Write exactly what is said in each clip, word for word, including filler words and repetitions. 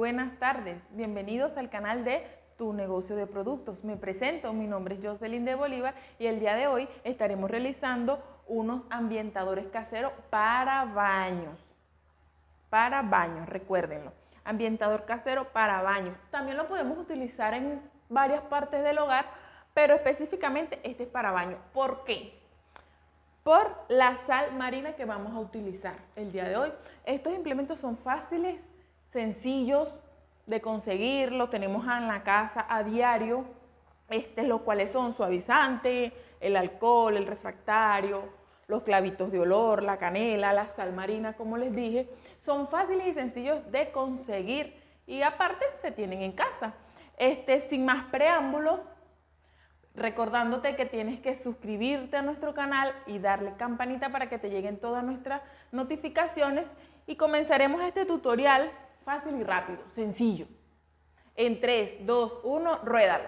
buenas tardes. Bienvenidos al canal de Tu Negocio de Productos. Me presento, mi nombre es Jocelyn de Bolívar y el día de hoy estaremos realizando unos ambientadores caseros para baños. Para baños, recuérdenlo. Ambientador casero para baños. También lo podemos utilizar en varias partes del hogar, pero específicamente este es para baños. ¿Por qué? Por la sal marina que vamos a utilizar el día de hoy. Estos implementos son fáciles, sencillos de conseguir, los tenemos en la casa a diario, este, los cuales son suavizante, el alcohol, el refractario, los clavitos de olor, la canela, la sal marina, como les dije, son fáciles y sencillos de conseguir y aparte se tienen en casa. Este, sin más preámbulos, recordándote que tienes que suscribirte a nuestro canal y darle campanita para que te lleguen todas nuestras notificaciones y comenzaremos este tutorial fácil y rápido, sencillo. En tres, dos, uno, ruédalo.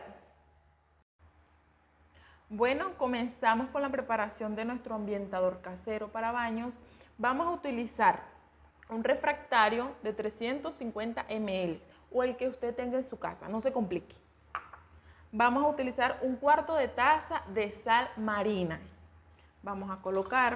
Bueno, comenzamos con la preparación de nuestro ambientador casero para baños. Vamos a utilizar un refractario de trescientos cincuenta mililitros o el que usted tenga en su casa, no se complique. Vamos a utilizar un cuarto de taza de sal marina. Vamos a colocar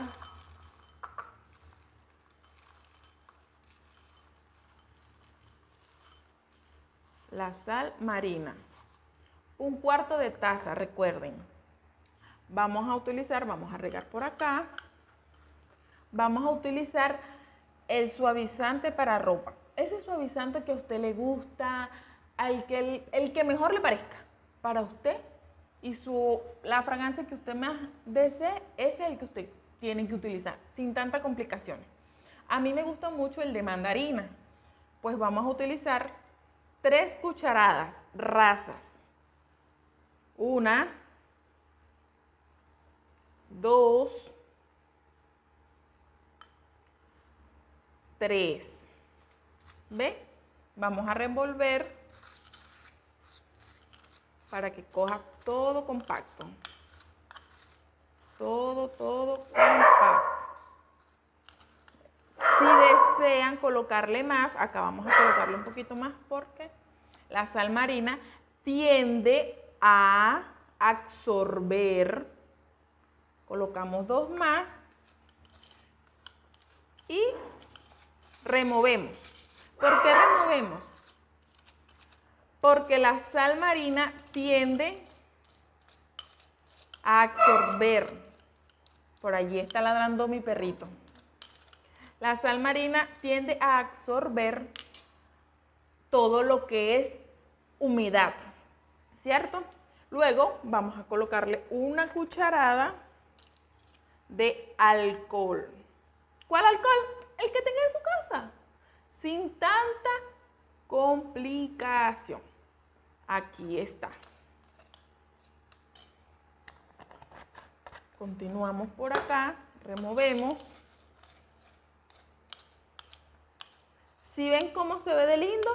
la sal marina, un cuarto de taza, recuerden. Vamos a utilizar, vamos a regar por acá, vamos a utilizar el suavizante para ropa. Ese suavizante que a usted le gusta, al que el, el que mejor le parezca para usted y su, la fragancia que usted más desee, ese es el que usted tiene que utilizar, sin tantas complicaciones. A mí me gusta mucho el de mandarina, pues vamos a utilizar tres cucharadas rasas. Una, dos, tres. ¿Ve? Vamos a revolver para que coja todo compacto. Todo, todo compacto. Si desean colocarle más, acá vamos a colocarle un poquito más porque la sal marina tiende a absorber. Colocamos dos más y removemos. ¿Por qué removemos? Porque la sal marina tiende a absorber. Por allí está ladrando mi perrito. La sal marina tiende a absorber todo lo que es humedad, ¿cierto? Luego vamos a colocarle una cucharada de alcohol. ¿Cuál alcohol? El que tenga en su casa, sin tanta complicación. Aquí está. Continuamos por acá, removemos. ¿Sí ven cómo se ve de lindo?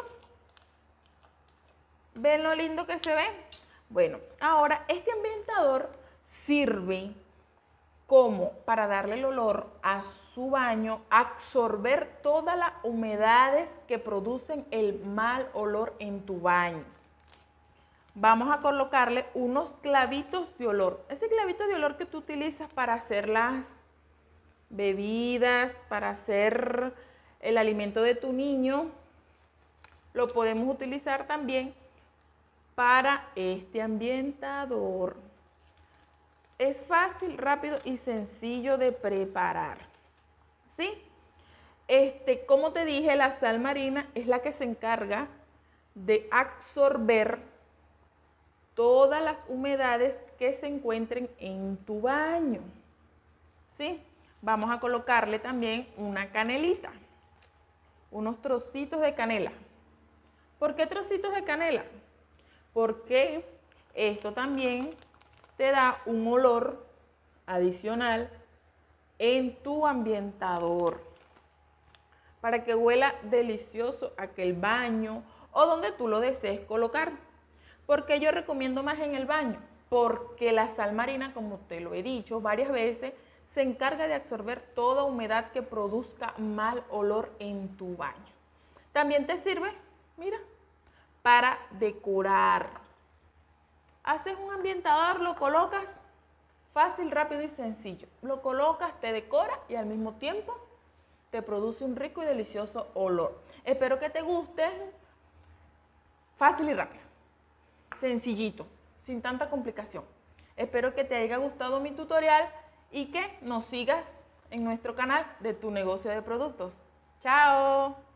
¿Ven lo lindo que se ve? Bueno, ahora este ambientador sirve como para darle el olor a su baño, absorber todas las humedades que producen el mal olor en tu baño. Vamos a colocarle unos clavitos de olor. Ese clavito de olor que tú utilizas para hacer las bebidas, para hacer el alimento de tu niño, lo podemos utilizar también para este ambientador. Es fácil, rápido y sencillo de preparar, ¿sí? Este, como te dije, la sal marina es la que se encarga de absorber todas las humedades que se encuentren en tu baño, ¿sí? Vamos a colocarle también una canelita, unos trocitos de canela. ¿Por qué trocitos de canela? Porque esto también te da un olor adicional en tu ambientador para que huela delicioso aquel baño o donde tú lo desees colocar. ¿Por qué yo recomiendo más en el baño? Porque la sal marina, como te lo he dicho varias veces, se encarga de absorber toda humedad que produzca mal olor en tu baño. También te sirve mira, para decorar. Haces un ambientador, lo colocas, fácil, rápido y sencillo. Lo colocas, te decora y al mismo tiempo te produce un rico y delicioso olor. Espero que te guste. Fácil y rápido. Sencillito, sin tanta complicación. Espero que te haya gustado mi tutorial y que nos sigas en nuestro canal de Tu Negocio de Productos. ¡Chao!